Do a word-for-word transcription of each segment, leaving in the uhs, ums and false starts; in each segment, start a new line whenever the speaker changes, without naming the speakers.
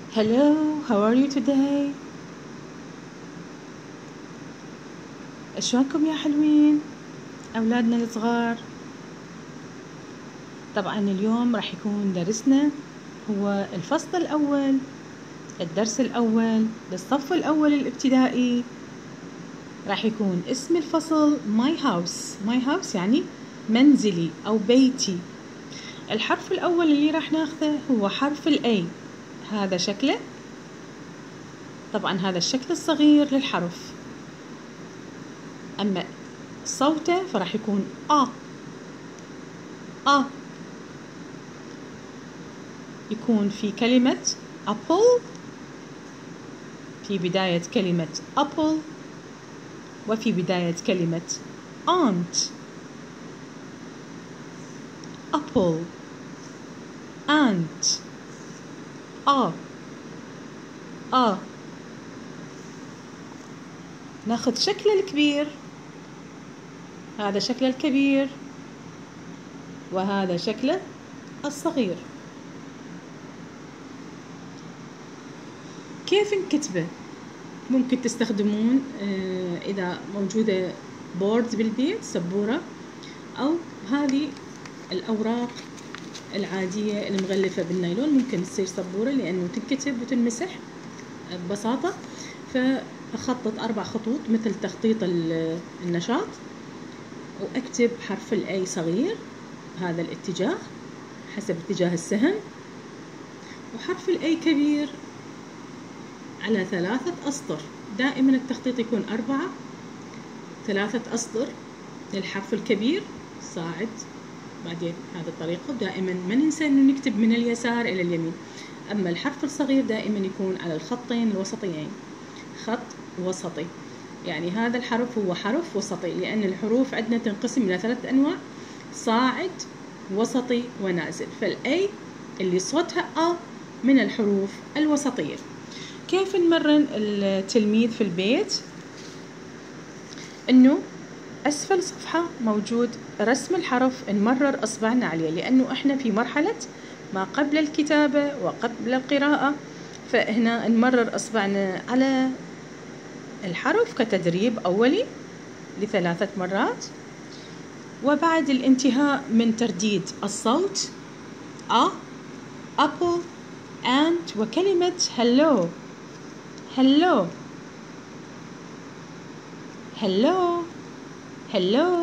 Hello, how are you today? شلونكم يا حلوين أولادنا الصغار؟ طبعا اليوم راح يكون درسنا هو الفصل الأول، الدرس الأول للصف الأول الابتدائي. راح يكون اسم الفصل My House. My House يعني منزلي أو بيتي. الحرف الأول اللي راح ناخذه هو حرف الأي. هذا شكله، طبعا هذا الشكل الصغير للحرف. أما صوته فراح يكون آ آ. يكون في كلمة apple، في بداية كلمة apple، وفي بداية كلمة aunt. apple aunt آ آ. ناخذ شكل الكبير، هذا شكل الكبير وهذا شكله الصغير. كيف نكتبه؟ ممكن تستخدمون إذا موجودة بورد بالبيت، سبورة، أو هذه الأوراق العادية المغلفة بالنايلون، ممكن تصير سبورة لأنه تنكتب وتنمسح ببساطة. فأخطط أربع خطوط مثل تخطيط النشاط، وأكتب حرف الأي صغير هذا الاتجاه حسب اتجاه السهم، وحرف الأي كبير على ثلاثة أسطر. دائما التخطيط يكون أربعة، ثلاثة أسطر للحرف الكبير صاعد، بعدين هذه الطريقة. دائما ما ننسى أنه نكتب من اليسار إلى اليمين. أما الحرف الصغير دائما يكون على الخطين الوسطيين، خط وسطي. يعني هذا الحرف هو حرف وسطي، لأن الحروف عندنا تنقسم إلى ثلاث أنواع: صاعد، وسطي، ونازل. فالأي اللي صوتها أ من الحروف الوسطية. كيف نمرن التلميذ في البيت؟ إنه أسفل الصفحة موجود رسم الحرف، نمرر أصبعنا عليه، لأنه إحنا في مرحلة ما قبل الكتابة وقبل القراءة. فهنا نمرر أصبعنا على الحرف كتدريب أولي لثلاثة مرات. وبعد الانتهاء من ترديد الصوت أ، apple، and، وكلمة hello hello hello hello.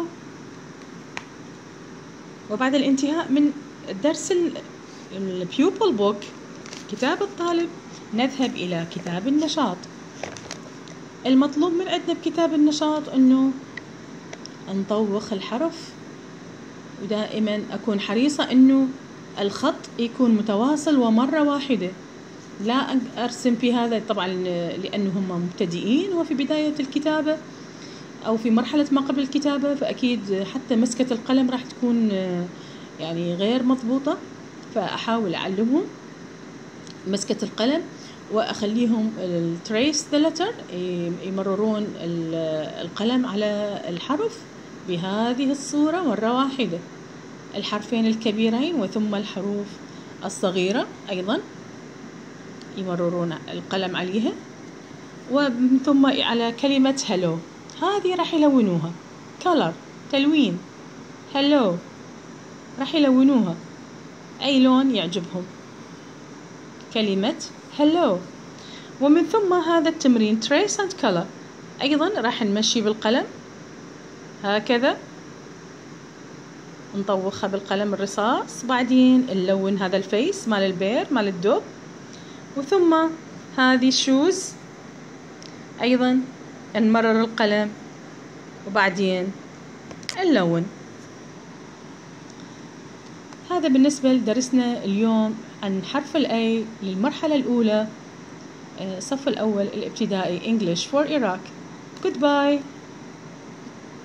وبعد الانتهاء من درس البيوبل بوك، كتاب الطالب، نذهب إلى كتاب النشاط. المطلوب من عندنا بكتاب النشاط أنه نطوخ الحرف، ودائما أكون حريصة أنه الخط يكون متواصل ومرة واحدة، لا أرسم في هذا طبعا لأنه هم مبتدئين وفي بداية الكتابة أو في مرحلة ما قبل الكتابة، فأكيد حتى مسكة القلم راح تكون يعني غير مضبوطة. فأحاول أعلمهم مسكة القلم، وأخليهم التريس ذا لتر، يمررون القلم على الحرف بهذه الصورة مرة واحدة، الحرفين الكبيرين وثم الحروف الصغيرة أيضا يمررون القلم عليها، وثم على كلمة هلو. هذه راح يلونوها color، تلوين. هلو راح يلونوها أي لون يعجبهم، كلمة هلو. ومن ثم هذا التمرين trace and color أيضا راح نمشي بالقلم هكذا، نطوخها بالقلم الرصاص، بعدين نلون هذا الفيس مال البير مال الدب، وثم هذه الشوز أيضا نمرر القلم وبعدين نلون. هذا بالنسبة لدرسنا اليوم عن حرف الأي للمرحلة الأولى، الصف الأول الابتدائي English for Iraq. Goodbye.